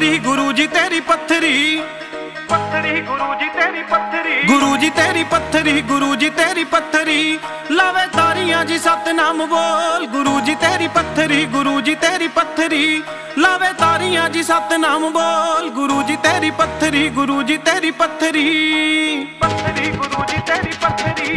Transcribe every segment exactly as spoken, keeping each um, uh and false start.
पत्थरी गुरु जी तेरी पत्थरी पत्थरी गुरु जी तेरी पत्थरी गुरु जी तेरी पत्थरी गुरु जी तेरी पत्थरी लावे तारियां जी सतनाम बोल गुरु जी तेरी पत्थरी गुरु जी तेरी पत्थरी लावे तारियां जी सतनाम बोल गुरु जी तेरी पत्थरी गुरु जी तेरी पत्थरी पत्थरी गुरु जी तेरी पत्थरी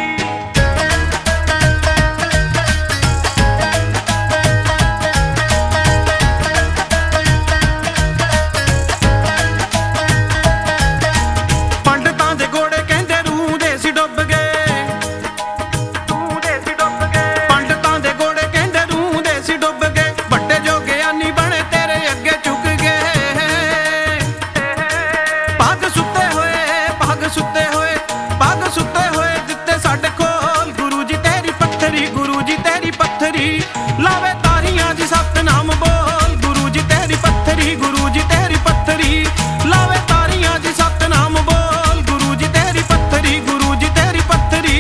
लावे तारियां जी सतनाम बोल गुरु जी तेरी पत्थरी गुरु जी तेरी पत्थरी लावे तारियां जी सतनाम बोल गुरु जी तेरी पत्थरी गुरु जी तेरी पत्थरी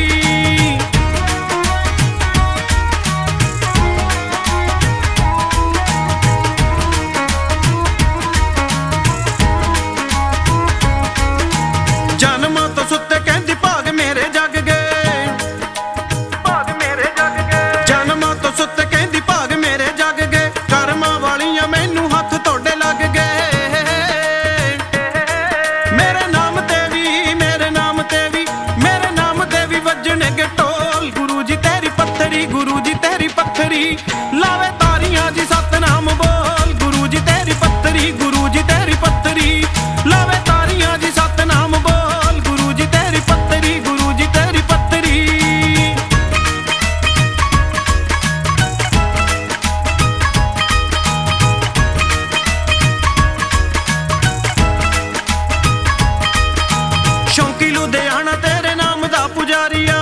जन्मां तो सुत्ते कहंदी भाग मेरे जग गए गुरु जी तेरी पत्थरी लावे तारियां जी सतनाम बोल गुरु जी तेरी पत्थरी गुरु जी तेरी पत्थरी लावे तारियां जी सतनाम बोल गुरु जी तेरी पत्थरी गुरु जी तेरी पत्थरी शौकी लुधियाना तेरे नाम दा पुजारी